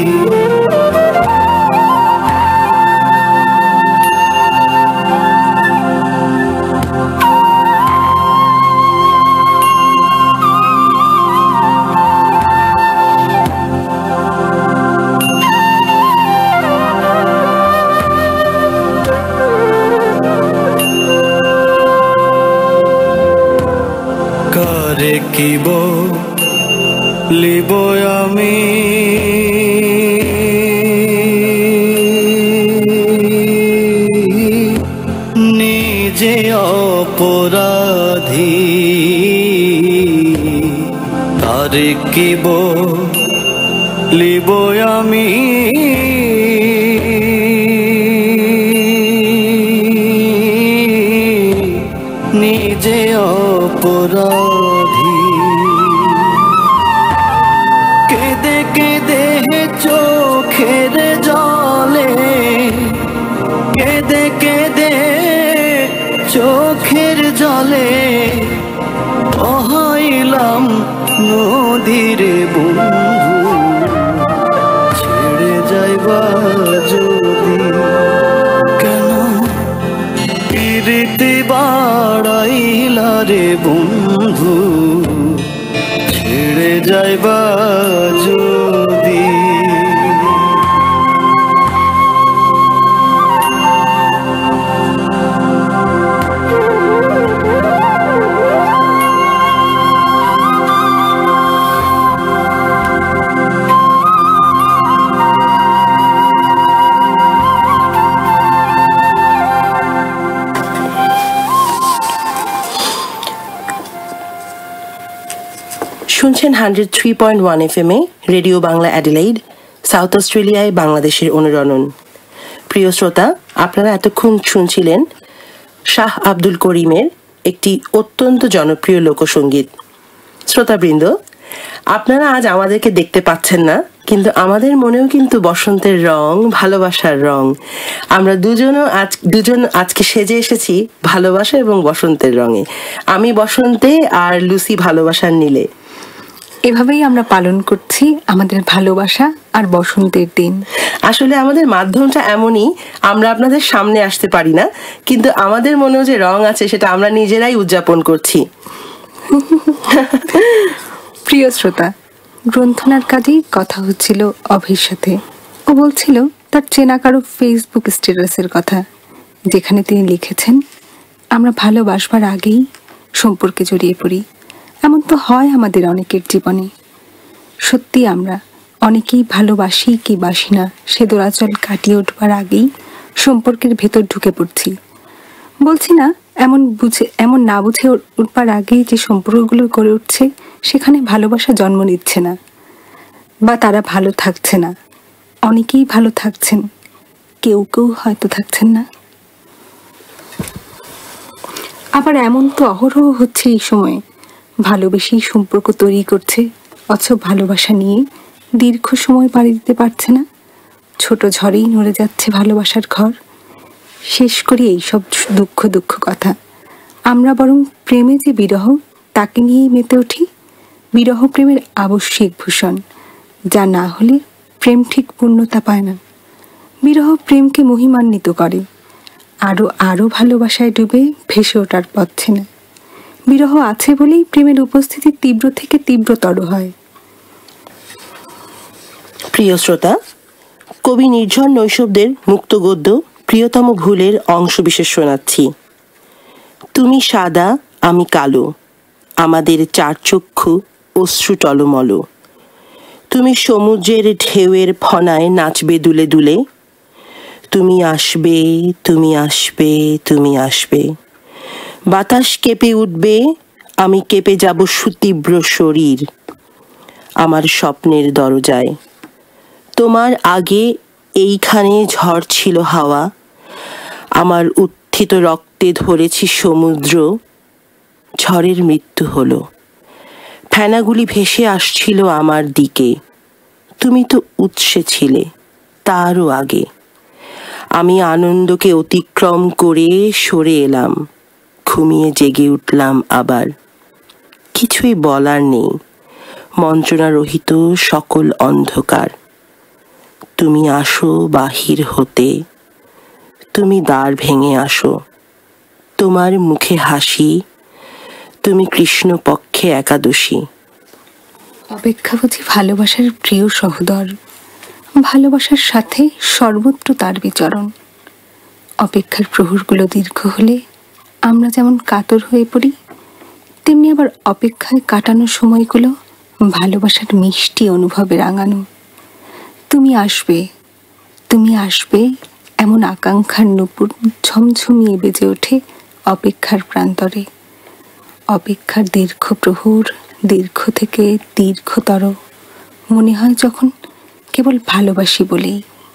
কারে কিব লিব আমি নিজে অপরাধী কারে কিব লিব আমি নিজে অপরাধী কেঁদে কেঁদে চোখের জলে কেঁদে কেঁদে চোখের জলে বহাইলাম নদীরে বন্ধু ছেড়ে যাইবা যদি কেন পিরিতি বাড়াইলা রে বন্ধু ছেড়ে যাইবা যদি শুনছেন hundred three point one F M এ রেডিও বাংলা অ্যাডিলেইড, সাউথ অস্ট্রেলিয়ায় বাংলাদেশের অনুরণন। প্রিয় শ্রোতা, আপনারা এতক্ষণ শুনছিলেন শাহ আব্দুল করিমের একটি অত্যন্ত জনপ্রিয় লোকসঙ্গীত। শ্রোতাবৃন্দ, আপনারা আজ আমাদেরকে দেখতে পাচ্ছেন না, কিন্তু আমাদের মনেও কিন্তু বসন্তের রং, ভালোবাসার রং। আমরা দুজনও আজ দুজন আজকে সেজে এসেছি ভালোবাসা এবং বসন্তের রঙে। আমি বসন্তে আর লুসি ভালোবাসার নীলে। এভাবেই আমরা পালন করছি আমাদের ভালোবাসা আর বসন্তের দিন। আসলে আমাদের মাধ্যমটা এমনই, আমরা আপনাদের সামনে আসতে পারি না, কিন্তু আমাদের মনেও যে রং আছে সেটা আমরা নিজেরাই উদযাপন করছি। প্রিয় শ্রোতা, গ্রন্থনার কাজেই কথা হচ্ছিল অভির সাথে। ও বলছিল তার চেনা কারো ফেসবুক স্ট্যাটাসের কথা, যেখানে তিনি লিখেছেন, আমরা ভালোবাসবার আগেই সম্পর্কে জড়িয়ে পড়ি। এমন তো হয় আমাদের অনেকের জীবনে। সত্যি আমরা অনেকেই ভালোবাসি কি বাসি না সে দোলাচল কাটিয়ে উঠবার আগেই সম্পর্কের ভেতর ঢুকে পড়ছি। বলছি না এমন বুঝে এমন না বুঝে উঠবার আগেই যে সম্পর্কগুলো গড়ে উঠছে সেখানে ভালোবাসা জন্ম নিচ্ছে না, বা তারা ভালো থাকছে না। অনেকেই ভালো থাকছেন, কেউ কেউ হয়তো থাকছেন না। আবার এমন তো অহরহ হচ্ছে এই সময়ে, ভালোবেসেই সম্পর্ক তৈরি করছে, অথচ ভালোবাসা নিয়ে দীর্ঘ সময় পাড়ি দিতে পারছে না। ছোট ঝড়েই নড়ে যাচ্ছে ভালোবাসার ঘর। শেষ করি এইসব দুঃখ দুঃখ কথা। আমরা বরং প্রেমে যে বিরহ, তাকে নিয়েই মেতে উঠি। বিরহ প্রেমের আবশ্যিক ভূষণ, যা না হলে প্রেম ঠিক পূর্ণতা পায় না। বিরহ প্রেমকে মহিমান্বিত করে, আরও আরও ভালোবাসায় ডুবে ভেসে ওঠার পথ চেনে। বিরহ আছে বলেই প্রেমের উপস্থিতি তীব্র থেকে তীব্রতর হয়। প্রিয় শ্রোতা, কবি নির্ঝর নৈশব্দের মুক্ত গদ্য প্রিয়তম ভুলের অংশ বিশেষ শোনাচ্ছি। তুমি সাদা, আমি কালো, আমাদের চার চক্ষু অশ্রু টলমল। তুমি সমুদ্রের ঢেউয়ের ফনায় নাচবে দুলে দুলে। তুমি আসবে, তুমি আসবে, তুমি আসবে। বাতাস কেঁপে উঠবে, আমি কেঁপে যাব সুতীব্র শরীর আমার স্বপ্নের দরজায়। তোমার আগে এইখানে ঝড় ছিল হাওয়া, আমার উত্থিত রক্তে ধরেছি সমুদ্র। ঝড়ের মৃত্যু হলো, ফেনাগুলি ভেসে আসছিল আমার দিকে। তুমি তো উৎসে ছিলে তারও আগে। আমি আনন্দকে অতিক্রম করে সরে এলাম, ঘুমিয়ে জেগে উঠলাম আবার। কিছুই বলার নেই, মন্ত্রণারহিত সকল অন্ধকার। তুমি আসো বাহির হতে, তুমি দ্বার ভেঙে আসো। তোমার মুখে হাসি, তুমি কৃষ্ণপক্ষে একাদশী। অপেক্ষা বুঝি ভালোবাসার প্রিয় সহোদর, ভালোবাসার সাথে সর্বত্র তার বিচরণ। অপেক্ষার প্রহরগুলো দীর্ঘ হলে আমরা যেমন কাতর হয়ে পড়ি, তেমনি আবার অপেক্ষায় কাটানো সময়গুলো ভালোবাসার মিষ্টি অনুভবে রাঙানো। তুমি আসবে, তুমি আসবে, এমন আকাঙ্ক্ষার নূপুর ঝমঝমিয়ে বেজে ওঠে অপেক্ষার প্রান্তরে। অপেক্ষার দীর্ঘ প্রহর দীর্ঘ থেকে দীর্ঘতর মনে হয় যখন কেবল ভালোবাসি বলেই।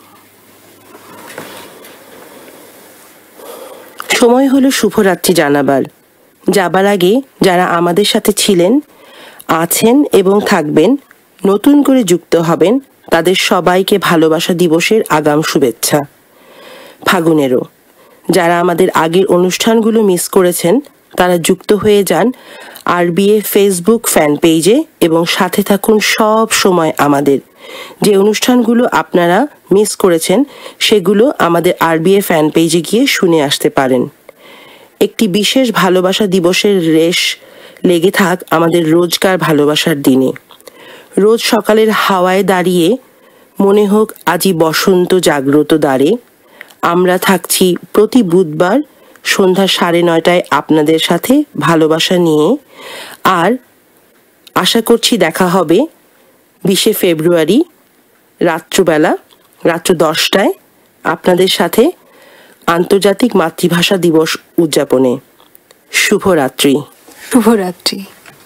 সময় হলো শুভরাত্রি জানাবার। যাবার আগে যারা আমাদের সাথে ছিলেন, আছেন এবং থাকবেন, নতুন করে যুক্ত হবেন, তাদের সবাইকে ভালোবাসা দিবসের আগাম শুভেচ্ছা। ফাগুনেরও যারা আমাদের আগের অনুষ্ঠানগুলো মিস করেছেন, তারা যুক্ত হয়ে যান আরবিএ ফেসবুক ফ্যান পেজে এবং সাথে থাকুন সব সময়। আমাদের যে অনুষ্ঠানগুলো আপনারা মিস করেছেন সেগুলো আমাদের আরবিএ ফ্যান পেজে গিয়ে শুনে আসতে পারেন। একটি বিশেষ ভালোবাসা দিবসের রেশ লেগে থাক আমাদের রোজকার ভালোবাসার দিনে। রোজ সকালের হাওয়ায় দাঁড়িয়ে মনে হোক আজি বসন্ত জাগ্রত দ্বারে। আমরা থাকছি প্রতি বুধবার সন্ধ্যা সাড়ে নয়টায় আপনাদের সাথে ভালোবাসা নিয়ে। আর আশা করছি দেখা হবে বিশে ফেব্রুয়ারি রাত্রবেলা রাত্র দশটায় আপনাদের সাথে আন্তর্জাতিক মাতৃভাষা দিবস উদযাপনে। শুভরাত্রি। শুভরাত্রি।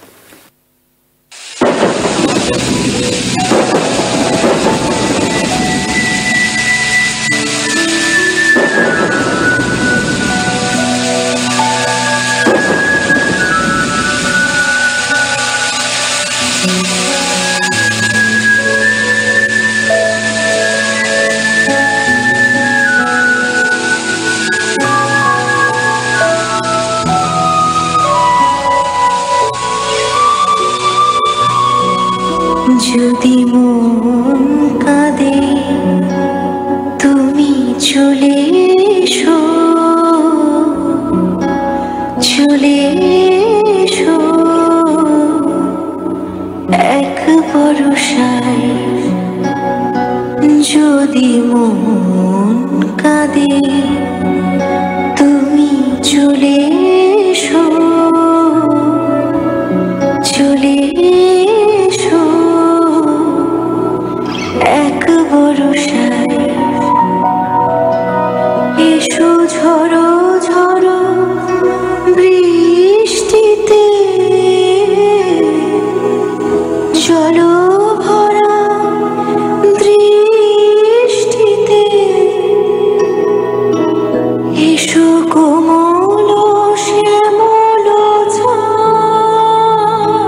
যদি মন কাঁদে তুমি চলে এসো, চলে এসো এক বরষায়। যদি মন কাঁদে তুমি চলে এসো, চলে এসো এক বরষায়। এসো ঝড়ো ঝড়ো বৃষ্টিতে, চলো ভরা দৃষ্টিতে। এসো কোমল শ্যামল ছায়া,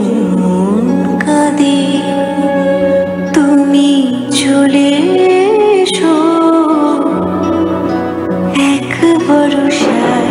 মন কাঁদে তুমি চলে এসো এক বরষায়।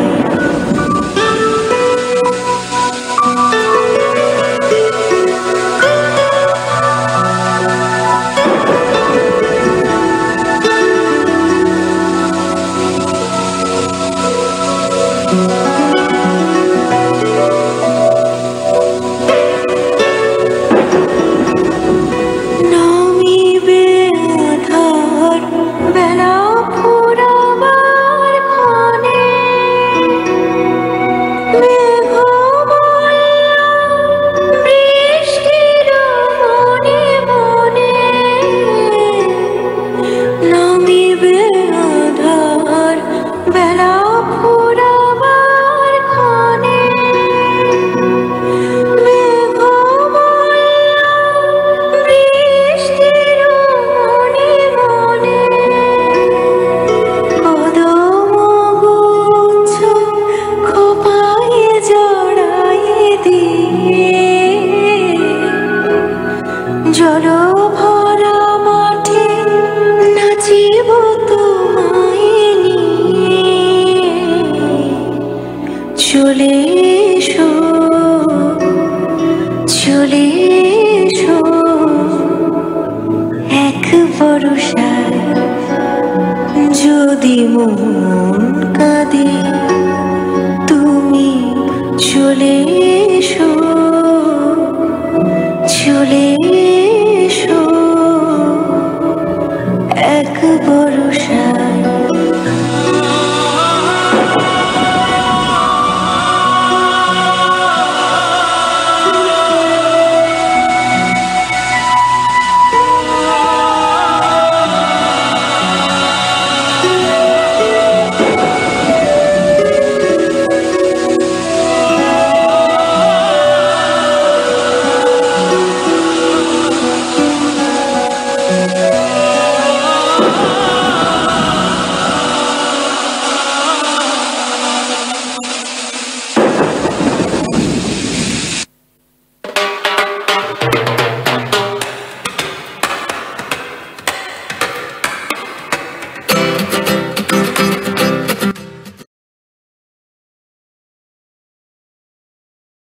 চলে এসো চলে এসো এক বরষায়। যদি মন কাঁদে তুমি চলে